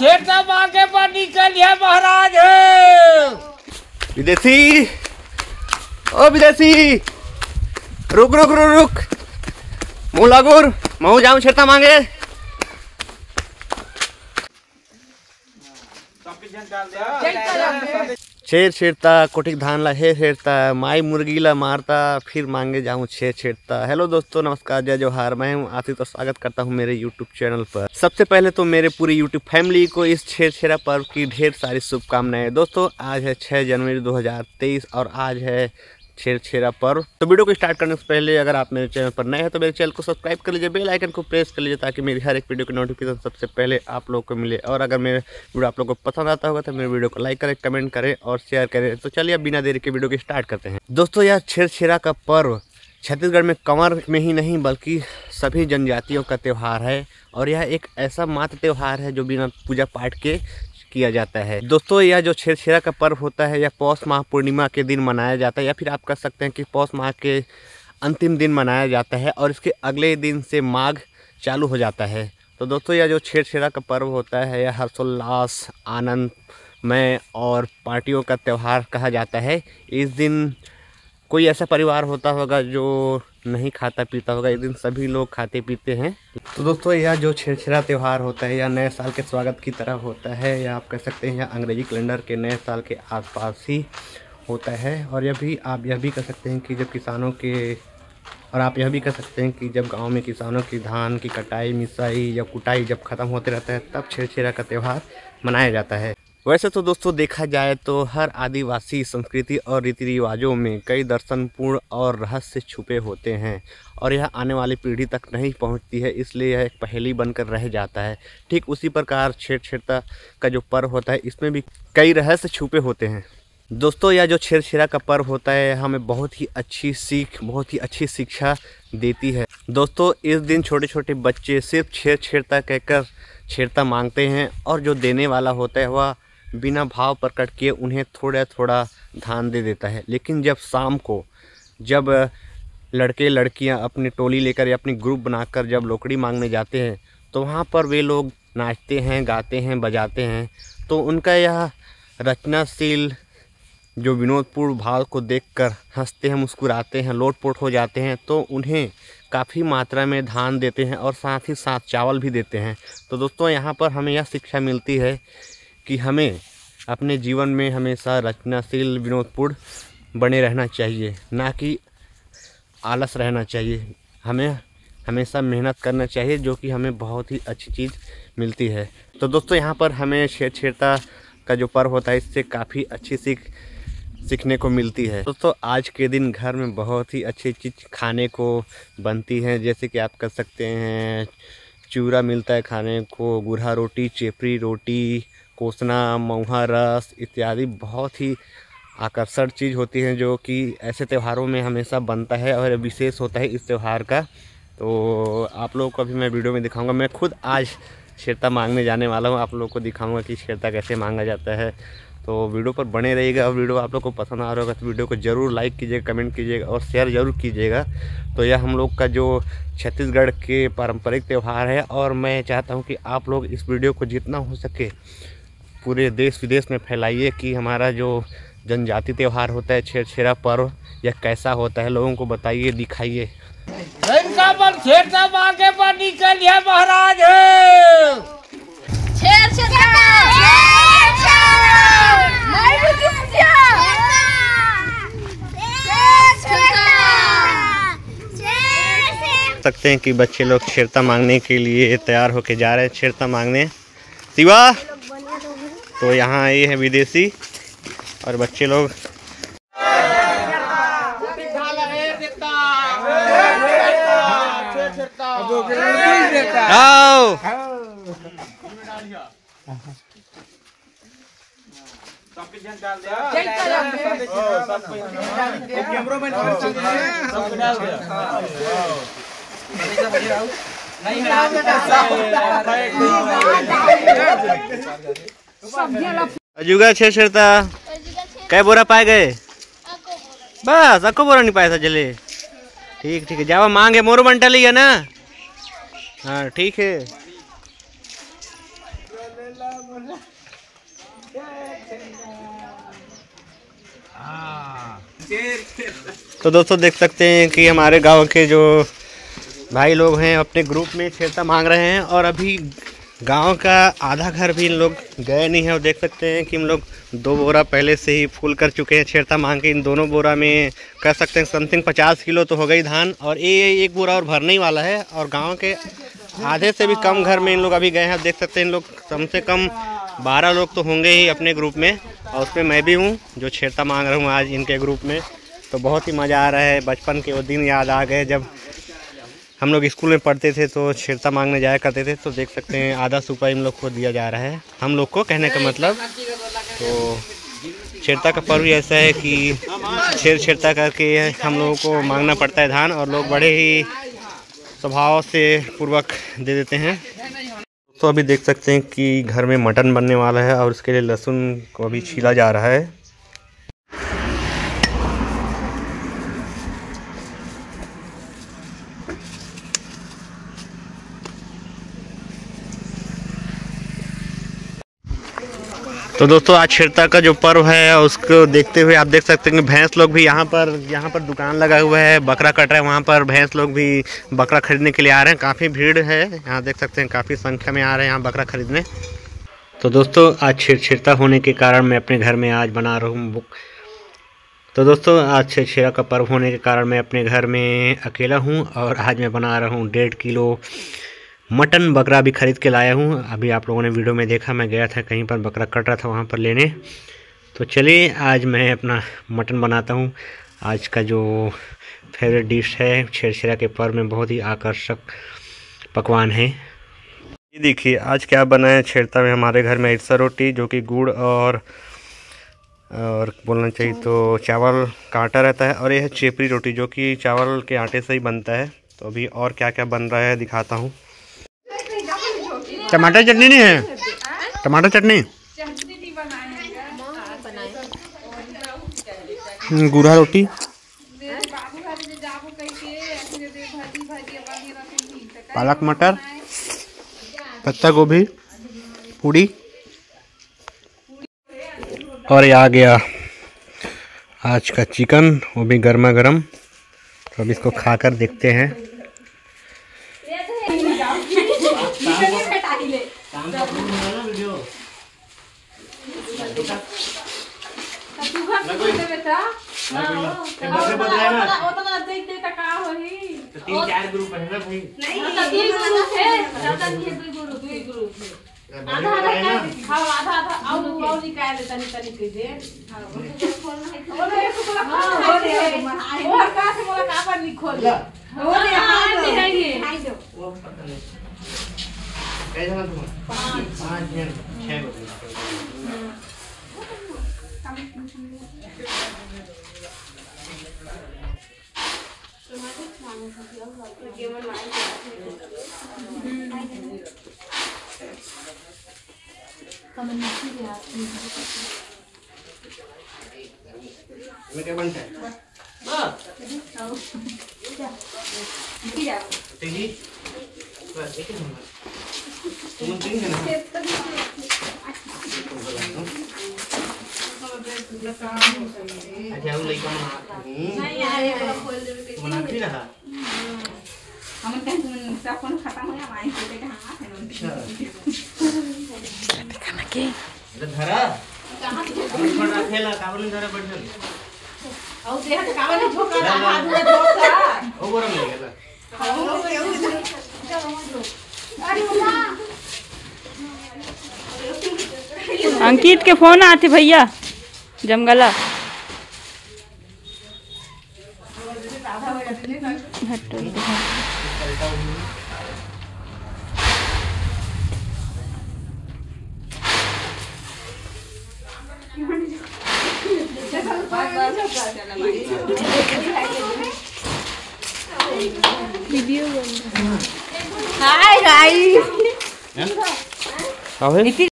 छेड़ता आगे पर निकल है महाराज। विदेशी, ओ विदेशी, रुक रुक रुक रुक, मुँह लागुर, मैं जाऊँ छेड़ता मांगे। छेड़ छेड़ता कोटिक धान ला हे छेड़ता, माई मुर्गी ला मारता, फिर मांगे जाऊँ छेड़ छेड़ता। हेलो दोस्तों, नमस्कार, जय जोहार। मैं हूँ आसिफ और स्वागत करता हूँ मेरे यूट्यूब चैनल पर। सबसे पहले तो मेरे पूरी यूट्यूब फैमिली को इस छेड़ छेड़ा पर्व की ढेर सारी शुभकामनाएं। दोस्तों आज है 6 जनवरी 2023 और आज है छेड़ छेड़ा पर्व। तो वीडियो को स्टार्ट करने से पहले अगर आप मेरे चैनल पर नए हैं तो मेरे चैनल को सब्सक्राइब कर लीजिए, बेल आइकन को प्रेस कर लीजिए ताकि मेरी हर एक वीडियो की नोटिफिकेशन सबसे पहले आप लोगों को मिले। और अगर मेरे वीडियो आप लोगों को पसंद आता होगा तो मेरे वीडियो को लाइक करें, कमेंट करें और शेयर करें। तो चलिए अब बिना देरी के वीडियो को स्टार्ट करते हैं। दोस्तों यह छेड़ छेड़ा का पर्व छत्तीसगढ़ में कंवर में ही नहीं बल्कि सभी जनजातियों का त्यौहार है और यह एक ऐसा मात्र त्यौहार है जो बिना पूजा पाठ के किया जाता है। दोस्तों यह जो छेड़ छेड़ा का पर्व होता है यह पौष माह पूर्णिमा के दिन मनाया जाता है, या फिर आप कह सकते हैं कि पौष माह के अंतिम दिन मनाया जाता है और इसके अगले दिन से माघ चालू हो जाता है। तो दोस्तों यह जो छेड़ छेड़ा का पर्व होता है यह हर्षोल्लास, आनंदमय और पार्टियों का त्यौहार कहा जाता है। इस दिन कोई ऐसा परिवार होता होगा जो नहीं खाता पीता होगा, इस दिन सभी लोग खाते पीते हैं। तो दोस्तों यह जो छेड़छेड़ा त्यौहार होता है यह नए साल के स्वागत की तरह होता है, या आप कह सकते हैं यह अंग्रेजी कैलेंडर के नए साल के आसपास ही होता है। और आप यह भी कह सकते हैं कि कह सकते हैं कि जब गांव में किसानों की धान की कटाई, मिसाई या कुटाई जब ख़त्म होते रहता है तब छेड़छेड़ा का त्यौहार मनाया जाता है। वैसे तो दोस्तों देखा जाए तो हर आदिवासी संस्कृति और रीति रिवाजों में कई दर्शनपूर्ण और रहस्य छुपे होते हैं और यह आने वाली पीढ़ी तक नहीं पहुंचती है, इसलिए यह एक पहेली बनकर रह जाता है। ठीक उसी प्रकार छेड़ छेड़ता का जो पर्व होता है इसमें भी कई रहस्य छुपे होते हैं। दोस्तों यह जो छेड़ छेड़ा का पर्व होता है हमें बहुत ही अच्छी शिक्षा देती है। दोस्तों इस दिन छोटे छोटे बच्चे सिर्फ छेड़ छेड़ता कहकर छेड़ता मांगते हैं और जो देने वाला होता है वह बिना भाव प्रकट किए उन्हें थोड़ा थोड़ा धान दे देता है। लेकिन जब शाम को जब लड़के लड़कियां अपनी टोली लेकर या अपनी ग्रुप बनाकर जब लोकड़ी मांगने जाते हैं तो वहाँ पर वे लोग नाचते हैं, गाते हैं, बजाते हैं। तो उनका यह रचनाशील जो विनोदपूर्ण भाव को देखकर हंसते हैं, मुस्कुराते हैं, लोटपोट हो जाते हैं। तो उन्हें काफ़ी मात्रा में धान देते हैं और साथ ही साथ चावल भी देते हैं। तो दोस्तों यहाँ पर हमें यह शिक्षा मिलती है कि हमें अपने जीवन में हमेशा रचनाशील, विनोदपूर्ण बने रहना चाहिए, ना कि आलस रहना चाहिए। हमें हमेशा मेहनत करना चाहिए जो कि हमें बहुत ही अच्छी चीज़ मिलती है। तो दोस्तों यहाँ पर हमें छेड़ छेड़ता का जो पर्व होता है इससे काफ़ी अच्छी सीखने को मिलती है। दोस्तों आज के दिन घर में बहुत ही अच्छी चीज़ खाने को बनती हैं, जैसे कि आप कर सकते हैं चूरा मिलता है खाने को, गुरहा रोटी, चेपरी रोटी, कोसना, महुआ रस इत्यादि बहुत ही आकर्षक चीज़ होती हैं जो कि ऐसे त्योहारों में हमेशा बनता है और विशेष होता है इस त्यौहार का। तो आप लोगों को अभी मैं वीडियो में दिखाऊंगा। मैं खुद आज छेड़ता मांगने जाने वाला हूं, आप लोगों को दिखाऊंगा कि छेड़ता कैसे मांगा जाता है। तो वीडियो पर बने रहिएगा और वीडियो आप लोग को पसंद आ रहा होगा तो वीडियो को ज़रूर लाइक कीजिएगा, कमेंट कीजिएगा और शेयर ज़रूर कीजिएगा। तो यह हम लोग का जो छत्तीसगढ़ के पारंपरिक त्यौहार है और मैं चाहता हूँ कि आप लोग इस वीडियो को जितना हो सके पूरे देश विदेश में फैलाइए कि हमारा जो जनजाति त्यौहार होता है छेड़ छेड़ा पर्व यह कैसा होता है, लोगों को बताइए, दिखाइए। इनका मन छेड़ता आगे पर निकल है महाराज। सकते हैं कि बच्चे लोग छेड़ता मांगने के लिए तैयार होके जा रहे हैं छेड़ता मांगने। शिवा तो यहाँ आए हैं विदेशी और बच्चे लोग आओ अजुगा छेड़ छेड़ता कै बोरा पाए गए? बस अको बोरा नहीं पाया था जले। ठीक है जावा मांगे मोरू बंटा लिया ना। हाँ ठीक है। तो दोस्तों देख सकते हैं कि हमारे गांव के जो भाई लोग हैं अपने ग्रुप में छेरता मांग रहे हैं और अभी गांव का आधा घर भी इन लोग गए नहीं है। और देख सकते हैं कि हम लोग 2 बोरा पहले से ही फुल कर चुके हैं छेरता मांग के। इन दोनों बोरा में कह सकते हैं समथिंग 50 किलो तो हो गई धान, और ये 1 बोरा और भरने ही वाला है। और गांव के आधे से भी कम घर में इन लोग अभी गए हैं। देख सकते हैं इन लोग कम से कम 12 लोग तो होंगे ही अपने ग्रुप में, और उसमें मैं भी हूँ जो छेरता मांग रहा हूँ आज इनके ग्रुप में। तो बहुत ही मज़ा आ रहा है। बचपन के वो दिन याद आ गए जब हम लोग स्कूल में पढ़ते थे तो छेरता मांगने जाया करते थे। तो देख सकते हैं आधा सुपा इन लोग को दिया जा रहा है, हम लोग को कहने का मतलब। तो छेरता का पर्व ऐसा है कि छेरता करके हम लोगों को मांगना पड़ता है धान, और लोग बड़े ही स्वभाव से पूर्वक दे देते हैं। तो अभी देख सकते हैं कि घर में मटन बनने वाला है और उसके लिए लहसुन को अभी छीला जा रहा है। तो दोस्तों आज छेरता का जो पर्व है उसको देखते हुए आप देख सकते हैं कि भैंस लोग भी यहाँ पर दुकान लगा हुआ है, बकरा कट रहा है। वहाँ पर भैंस लोग भी बकरा खरीदने के लिए आ रहे हैं। काफ़ी भीड़ है यहाँ, देख सकते हैं काफ़ी संख्या में आ रहे हैं यहाँ बकरा खरीदने। तो दोस्तों आज छेरता होने के कारण मैं अपने घर में आज बना रहा हूँ। तो दोस्तों आज छेरता का पर्व होने के कारण मैं अपने घर में अकेला हूँ, और आज मैं बना रहा हूँ 1.5 किलो मटन बकरा भी ख़रीद के लाया हूँ। अभी आप लोगों ने वीडियो में देखा, मैं गया था कहीं पर बकरा कट रहा था वहाँ पर लेने। तो चलिए आज मैं अपना मटन बनाता हूँ। आज का जो फेवरेट डिश है छेरछेरा के पर्व में बहुत ही आकर्षक पकवान है। ये देखिए आज क्या बना है छेरता में हमारे घर में। इरसा रोटी जो कि गुड़ और बोलना चाहिए तो चावल का आटा रहता है, और यह है चेपरी रोटी जो कि चावल के आटे से ही बनता है। तो अभी और क्या क्या बन रहा है दिखाता हूँ। टमाटर चटनी नहीं है, टमाटर चटनी, गुड़ा रोटी, पालक मटर, पत्ता गोभी, पूड़ी, और ये आ गया आज का चिकन, वो भी गर्मा गर्म। तो अब इसको खाकर देखते हैं। में क्या बनता है? अंकित के फोन आते भैया जमगला वीडियो हाय गाइस